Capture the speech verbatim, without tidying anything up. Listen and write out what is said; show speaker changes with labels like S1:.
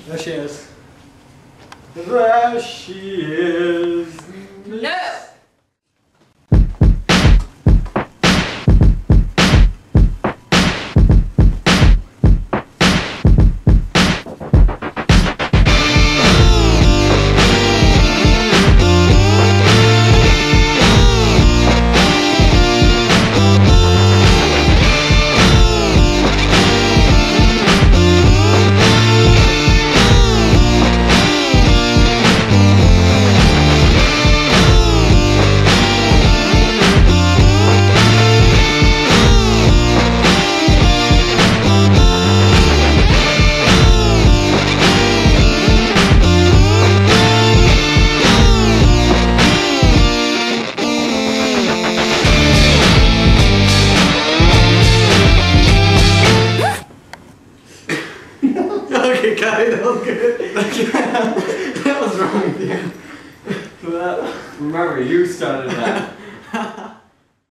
S1: There she is. There she is.
S2: No!
S1: Okay, Kai, that was good. That was wrong with you.
S3: Remember, you started that.